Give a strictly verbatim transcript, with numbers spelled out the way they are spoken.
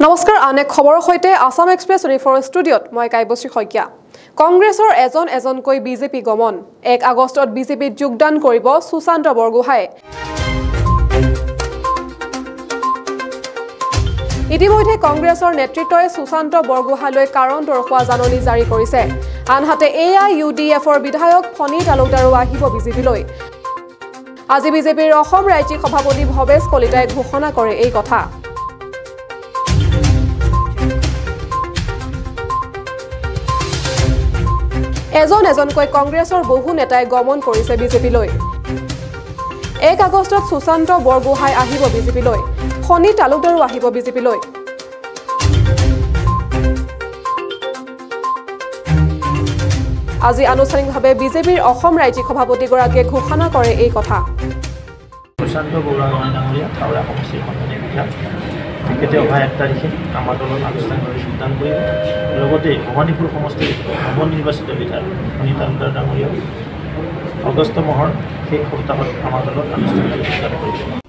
নমস্কাৰ আনে খবৰৰ সৈতে আসাম এক্সপ্ৰেছ টুৱেণ্টি ফ'ৰ ষ্টুডিঅ'ত মই কাইবশ্ৰী শইকীয়া কংগ্ৰেছৰ এজন এজনকৈ বিজেপি গমন এক আগষ্টত বিজেপিত যোগদান কৰিব সুশান্ত বৰগোহাঁই ইতিমধ্যে কংগ্ৰেছৰ নেতৃত্বই সুশান্ত বৰগোহাঁইলৈ কাৰণ দৰ্শোৱা জাননী জাৰি কৰিছে আনহাতে এ আই ইউ ডি এফৰ বিধায়ক ফণী তালুকদাৰো আহিব বিজেপিলৈ আজি বিজেপিৰ অসম ৰাজ্যিক সভাপতি ভৱেশ কলিতাই ঘোষণা কৰে এই কথা এজন এজনকৈ কংগ্ৰেছৰ বহু নেতাই গমন কৰিছে বিজেপিলৈ এক আগষ্টত সুশান্ত বৰগোহাঁই আহিব বিজেপিলৈ ফণী তালুকদাৰো আহিব বিজেপিলৈ আজি আনুষ্ঠানিকভাৱে বিজেপিৰ অসম ৰাজ্যিক সভাপতিগৰাকীয়ে ঘোষণা কৰে এই কথা সুশান্ত বৰগোহাঁই ডাঙৰীয়া হাওৰা সমষ্টিৰ সন্মানীয় বিধায়ক তেখেতে অহা এক তাৰিখে আমাৰ দলত আনুষ্ঠানিকভাৱে যোগদান কৰিব লগতে ভৱানীপুৰ সমষ্টিৰ নৱনিৰ্বাচিত বিধায়ক ফণী তালুকদাৰ ডাঙৰীয়াও আগষ্ট মাহৰ শেষ সপ্তাহত আমাৰ দলত আনুষ্ঠানিকভাৱে যোগদান কৰিব